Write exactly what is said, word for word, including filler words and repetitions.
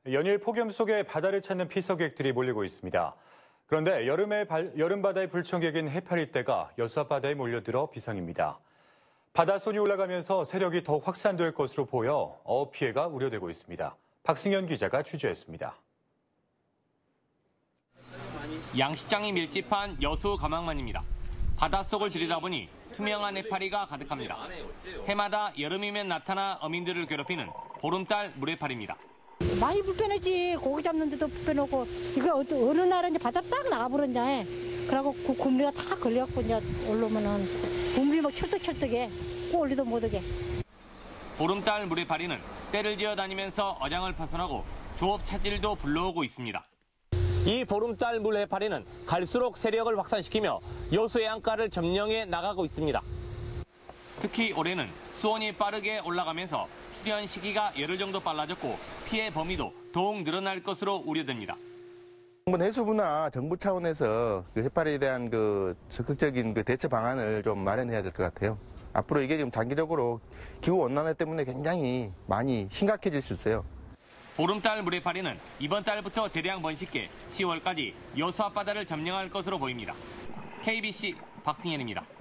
연일 폭염 속에 바다를 찾는 피서객들이 몰리고 있습니다. 그런데 여름에 발, 여름바다의 불청객인 해파리떼가 여수 앞바다에 몰려들어 비상입니다. 바다손이 올라가면서 세력이 더 확산될 것으로 보여 어업 피해가 우려되고 있습니다. 박승현 기자가 취재했습니다. 양식장이 밀집한 여수 가망만입니다. 바닷속을 들여다보니 투명한 해파리가 가득합니다. 해마다 여름이면 나타나 어민들을 괴롭히는 보름달 물해파리입니다. 많이 불편하지. 고기 잡는데도 불편하고 이거 어느 날은 이제 바다 싹 나가버렸냐. 그러고 그 굼리가 다 걸려갖고 이제 올라오면은 굼리 막 철떡철떡해. 꼭 올리도 못하게. 보름달 물해파리는 떼를 지어 다니면서 어장을 파손하고 조업 차질도 불러오고 있습니다. 이 보름달 물해파리는 갈수록 세력을 확산시키며 여수 해안가를 점령해 나가고 있습니다. 특히 올해는 수온이 빠르게 올라가면서 출현 시기가 열흘 정도 빨라졌고 피해 범위도 더욱 늘어날 것으로 우려됩니다. 해수부나 정부 차원에서 그 해파리에 대한 그 적극적인 그 대처 방안을 좀 마련해야 될 것 같아요. 앞으로 이게 지금 장기적으로 기후 온난화 때문에 굉장히 많이 심각해질 수 있어요. 보름달 물해파리는 이번 달부터 대량 번식해 시월까지 여수 앞바다를 점령할 것으로 보입니다. 케이비씨 박승현입니다.